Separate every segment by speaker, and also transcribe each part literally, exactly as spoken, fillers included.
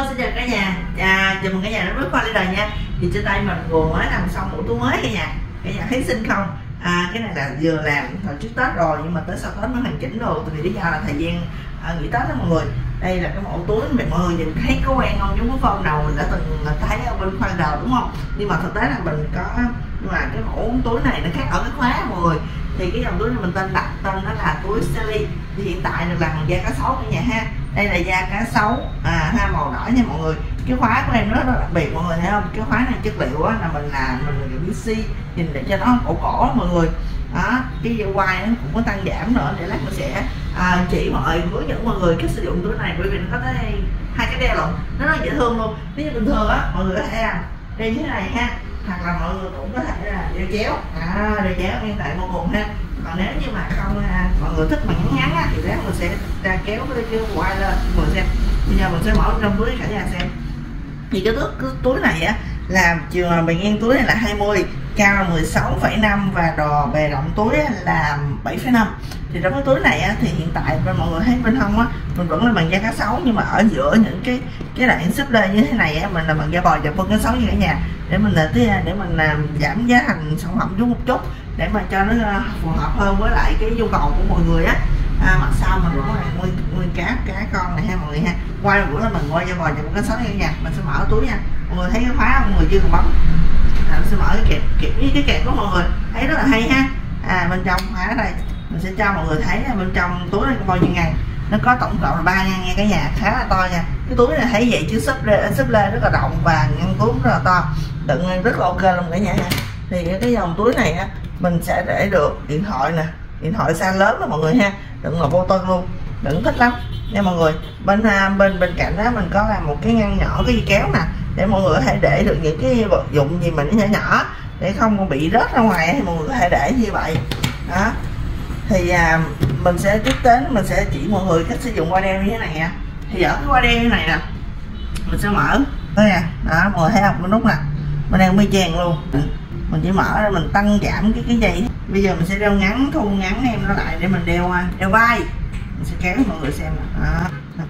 Speaker 1: Hello, xin chào cả nhà. À, chào mừng cả nhà đến với Khoa Leader nha. Thì trên tay mình vừa mới làm xong bộ túi mới cả nhà. Cả nhà thấy xinh không? À, cái này là vừa làm hồi trước Tết rồi, nhưng mà tới sau Tết mới hoàn chỉnh rồi. Tại vì lý do là thời gian à, nghỉ Tết đó mọi người. Đây là cái mẫu túi mọi người nhìn thấy có quen không? Giống cái form nào mình đã từng thấy ở bên Khoa Leader đúng không? Nhưng mà thực tế là mình có, nhưng mà cái mẫu túi này nó khác ở cái khóa mọi người. Thì cái dòng túi này mình tên đặt tên nó là túi Sally. Thì hiện tại được làm bằng da cá sấu cả nhà ha. Đây là da cá sấu à, ha, màu đỏ nha mọi người. Cái khóa của em rất là đặc biệt mọi người thấy không? Cái khóa này chất liệu á, là mình làm mình làm pê xê, nhìn để cho nó cổ cổ mọi người. Đó, cái dây quai nó cũng có tăng giảm nữa, để lát mình sẽ à, chỉ mọi hướng dẫn mọi người cách sử dụng túi này, bởi vì nó có tới hai cái đeo lận, nó rất dễ thương luôn. Nếu như bình thường á mọi người có thể làm đeo như thế này ha, hoặc là mọi người cũng có thể là đeo chéo, à, đeo chéo hiện tại vô cùng ha. Còn nếu như mà không à, mọi người thích mà ngắn ngắn á, thì lát mình sẽ ra kéo cái cái quai lên mọi người xem. Bây giờ mình sẽ mở trong túi cả nhà xem. Thì cái túi, cái túi này á làm chiều bề ngang túi này là hai mươi, cao là mười sáu phẩy năm và đò bề rộng túi là bảy phẩy năm. Thì trong cái túi này á, thì hiện tại bên mọi người thấy bên hông á mình vẫn là bằng da cá sấu, nhưng mà ở giữa những cái cái đoạn xếp lên như thế này á, mình là bằng da bò và phân cá sấu như cả nhà, để mình là để mình làm giảm giá thành sản phẩm chút một chút, để mà cho nó phù hợp hơn với lại cái nhu cầu của mọi người á. À, mặt sau mình vẫn là nuôi nuôi cá cá con này ha mọi người ha. Quay bữa là mình quay da bò và phân cá sấu như cả nhà. Mình sẽ mở túi nha mọi người, thấy cái khóa không? Mọi người chưa cần bấm. À, mình sẽ mở cái kẹp kẹp với cái kẹp của mọi người thấy rất là hay ha. À, bên trong khóa đây mình sẽ cho mọi người thấy là bên trong túi này có bao nhiêu ngàn. Nó có tổng cộng là ba ngàn nha cả nhà, khá là to nha. Cái túi này thấy vậy chứ xếp lê xếp lê rất là rộng và ngăn túi rất là to, đựng rất là ok luôn cả nhà ha. Thì cái dòng túi này á mình sẽ để được điện thoại nè, điện thoại xa lớn đó mọi người ha, đựng là vô tân luôn, đựng thích lắm nha mọi người. Bên bên bên cạnh đó mình có làm một cái ngăn nhỏ, cái dây kéo nè, để mọi người có thể để được những cái vật dụng gì mà nó nhỏ nhỏ, để không bị rớt ra ngoài thì mọi người có thể để như vậy đó. Thì à, mình sẽ tiếp đến mình sẽ chỉ mọi người cách sử dụng quai đeo như thế này nha. Thì ở cái quai đeo như này nè mình sẽ mở đây nè, đó mọi người thấy không, cái nút nè, mình đeo mi chèn luôn, mình chỉ mở ra mình tăng giảm cái cái dây. Bây giờ mình sẽ đeo ngắn, thu ngắn em nó lại để mình đeo đeo vai. Mình sẽ kéo cho mọi người xem nè. Đó.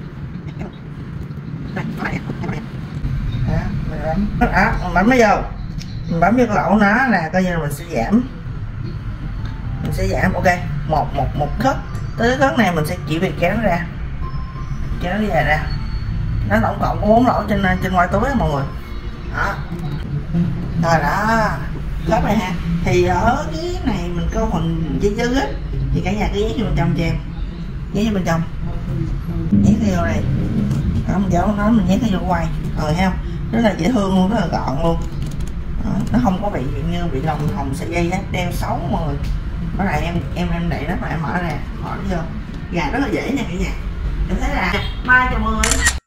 Speaker 1: Đó, mình bấm đó, mình bấm nó vô, mình bấm vô cái lỗ nó là coi như là mình sẽ giảm, mình sẽ giảm ok một một một khớp. Tới cái khớp này mình sẽ chỉ việc kéo nó ra, kéo nó về ra. Nó tổng cộng có bốn lỗ trên trên ngoài túi đó, mọi người. Đó. Rồi đó, khớp này ha. Thì ở cái này mình có phần dây dư á, thì cả nhà cứ nhét vô bên trong cho em, nhét vô bên trong, nhét vô này. Đó, mình giấu nó mình nhét nó vô quay rồi thấy không, rất là dễ thương luôn, rất là gọn luôn. Đó, nó không có bị như bị lòng hồng sợi dây á, đeo xấu mọi người. Đó là em em em đẩy nó mà em mở ra, mở nó vô, gà rất là dễ nha cả nhà. Em thấy là bye cho mọi người.